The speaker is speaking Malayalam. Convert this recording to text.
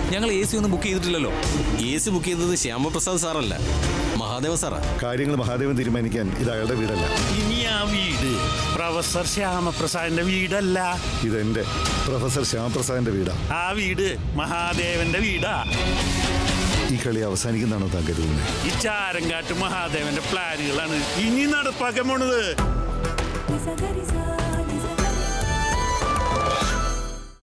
ഞങ്ങൾ AC ഒന്നും ബുക്ക് ചെയ്തിട്ടില്ലല്ലോ. AC ബുക്ക് ചെയ്തത് ശ്യാമപ്രസാദ് സാറല്ല, മഹാദേവ സാറാ. കാര്യങ്ങൾ മഹാദേവൻ തീരുമാനിക്കാൻ ഇത് അയാളുടെ വീടല്ല. ഇനി ആ വീട് പ്രൊഫസർ ശ്യാമപ്രസാദിന്റെ വീടല്ല, ഇതെന്റെ പ്രൊഫസർ ശ്യാമപ്രസാദിന്റെ വീടാ. ആ വീട് മഹാദേവന്റെ വീടാ. ഈ കളി അവസാനിക്കുന്നതാണോ താൻ കരുതുന്നത്? ഈ ചാരങ്കാട്ട് മഹാദേവന്റെ പ്ലാനുകളാണ് ഇനി നടപ്പാക്കാൻ പോണത്.